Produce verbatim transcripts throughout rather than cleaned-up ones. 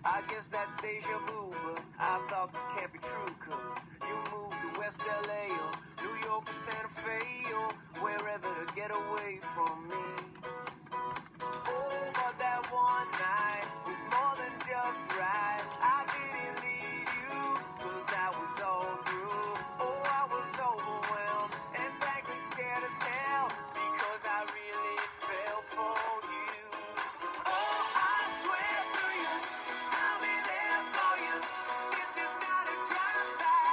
I guess that's deja vu, but I thought this can't be true, cause you moved to West L A or New York or Santa Fe or wherever to get away from me. Oh, but that one night was more than just right. I didn't leave you, cause I was all through. Oh, I was overwhelmed and frankly scared as hell, because I really fell for you. Oh, I swear to you, I'll be there for you. This is not a drive-by.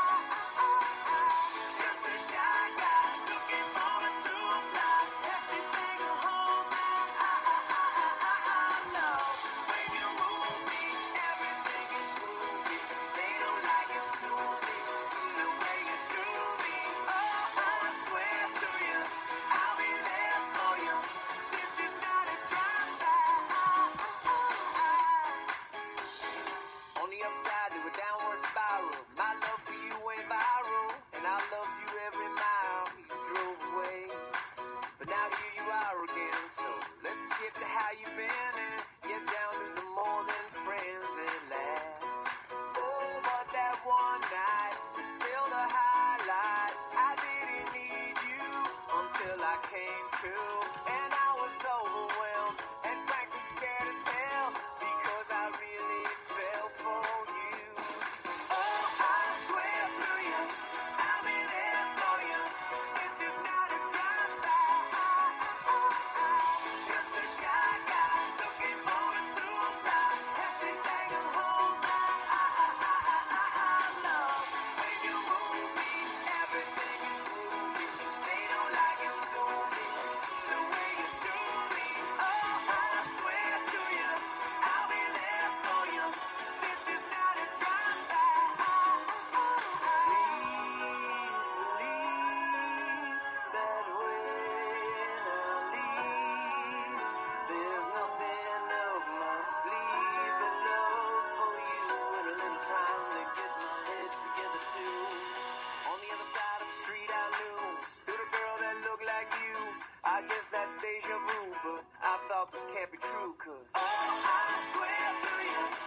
Just a shy guy looking forward to a fly. Hefty thing to hold back. I, I, I, I, I love when you move me. Everything is groovy. They don't like it, sue me. The way you do me. Oh, I swear to you, I'll be there for you. This is not a drive-by. On the upside to a downward spiral, my love for you went viral, and I loved you every mile you drove away. But now here you are again, so let's skip to how you've been and get down to the more than friends at last. Oh, but that one night is still the highlight. I didn't need you until I came to, and I was overwhelmed and frankly scared as hell, because I really fell for you. Oh, I swear to you, I'll be there for you. This is not a drive-by. Just a shy guy looking forward to a fly. Hefty thing to hold back. I, I, I, I, I love when you move me. Everything is groovy. They don't like it, sue me. The way you do me. Oh, I swear to you, I'll be there for you. This is not a drive-by. Please believe that when I leave, there's nothing up my sleeve but love for you and a little time to get my head together too. On the other side of the street I knew stood a girl that looked like you. I guess that's deja vu, but I thought this can't be true, cause oh, I swear to you,